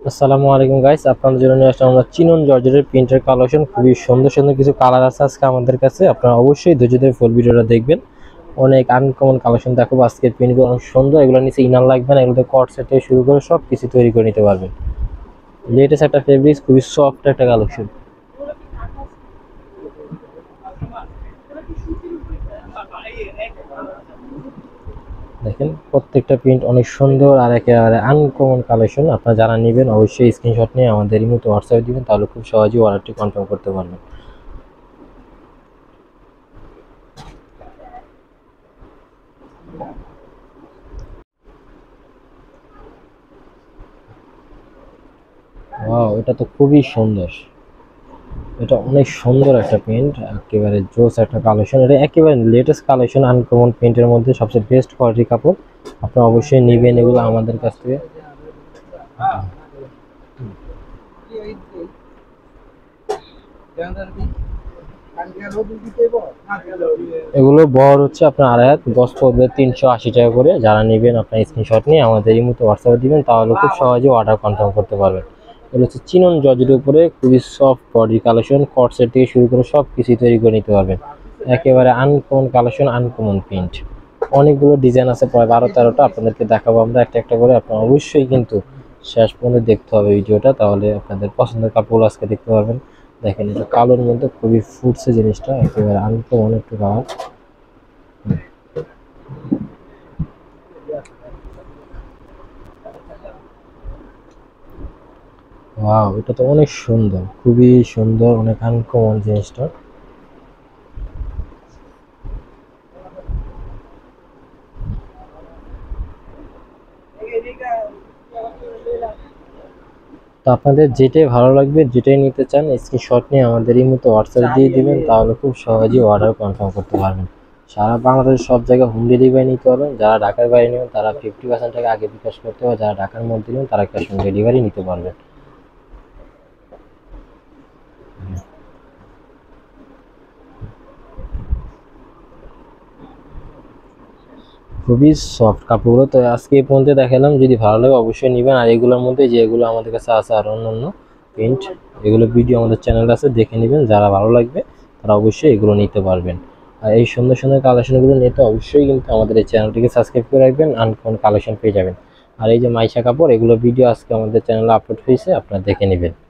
আসসালামু আলাইকুম গাইস, আপনাদের জন্য নিয়ে আসলাম আমরা চিনন জর্জেটের প্রিন্টের কালেকশন। খুবই সুন্দর সুন্দর কিছু কালার আছে আজকে আমাদের কাছে। আপনারা অবশ্যই ধৈর্য ধরে ফুল ভিডিওটা দেখবেন। অনেক আনকমন কালেকশন দেখাবো আজকের প্রিন্টগুলো অনেক সুন্দর। এগুলো নিচে ইনার লাগবে না, এগুলোতে কট সেট থেকে শুরু করে সব কিছু তৈরি করে নিতে পারবেন। লেটেস্ট একটা ফেব্রিক্স, খুবই সফট একটা কালেকশন। দেখেন প্রত্যেকটা প্রিন্ট অনেক সুন্দর আর একেবারে আনকমন কালেকশন। আপনারা যারা নেবেন অবশ্যই স্ক্রিনশট নিয়ে আমাদের এই মুহূর্তে হোয়াটসঅ্যাপে দিবেন, তাহলে খুব সহজেই অর্ডারটি কনফার্ম করতে পারবেন। ওয়াও, এটা তো খুবই সুন্দর। এটা অনেক সুন্দর একটা প্রিন্ট, একেবারে জোস একটা কালেকশন। এটা একেবারে লেটেস্ট কালেকশন, আনকমন প্রিন্টের মধ্যে সবচেয়ে বেস্ট কোয়ালিটির কাপড়। আপনারা অবশ্যই নেবেন এগুলো আমাদের কাছ থেকে। এগুলো বহর হচ্ছে আপনার আড়াই হাত, গজ পড়বে 380 টাকা করে। যারা নেবেন আপনার স্ক্রিনশট নিয়ে আমাদের এই মুহূর্তে হোয়াটসঅ্যাপে দিবেন, তাহলে খুব সহজে অর্ডার কনফার্ম করতে পারবেন। এগুলো হচ্ছে চিনন জর্জেটের উপরে খুবই soft body collection, cut set থেকে শুরু করে সব কিছু তৈরি করে নিতে পারবেন। একেবারে আনকমন কালেকশন, আনকমন প্রিন্ট। অনেকগুলো ডিজাইন আছে, প্রায় 12-13টা আপনাদেরকে দেখাবো আমরা একটা একটা করে। আপনারা অবশ্যই কিন্তু শেষ পর্যন্ত দেখতে হবে ভিডিওটা, তাহলে আপনাদের পছন্দের কাপড় আজকে দেখতে পারবেন। দেখেন এটা কালোর মধ্যে খুবই ফুটছে জিনিসটা, একেবারে আনকমন একটু কালার। ওয়াও, এটা তো অনেক সুন্দর, খুবই সুন্দর, অনেক আনকমন জিনিসটা। তো আপনাদের যেটাই ভালো লাগবে, যেটাই নিতে চান স্ক্রিনশট নিয়ে আমাদের এই মতো হোয়াটসঅ্যাপে দিয়ে দিবেন, তাহলে খুব সহজেই অর্ডার কনফার্ম করতে পারবেন। সারা বাংলাদেশের সব জায়গায় হোম ডেলিভারি নিতে পারবেন। যারা ঢাকার বাইরে নেবেন তারা 50% টাকা আগে বিকাশ করতে হবে, যারা ঢাকার মধ্যে নেবেন তারা ক্যাশ অন ডেলিভারি নিতে পারবেন। খুবই সফট কাপড়গুলো। তো আজকে এই পর্যন্ত দেখালাম, যদি ভালো লাগে অবশ্যই নেবেন। আর এগুলোর মধ্যে যেগুলো আমাদের কাছে আছে আর অন্য প্রিন্ট, এগুলো ভিডিও আমাদের চ্যানেল আছে, দেখে নেবেন। যারা ভালো লাগবে তারা অবশ্যই এগুলো নিতে পারবেন। আর এই সুন্দর সুন্দর কালেকশনগুলো নিতে অবশ্যই কিন্তু আমাদের এই চ্যানেলটিকে সাবস্ক্রাইব করে রাখবেন, আনকমন কালেকশন পেয়ে যাবেন। আর এই যে মাইশা কাপড়, এগুলো ভিডিও আজকে আমাদের চ্যানেলে আপলোড হয়েছে, আপনারা দেখে নেবেন।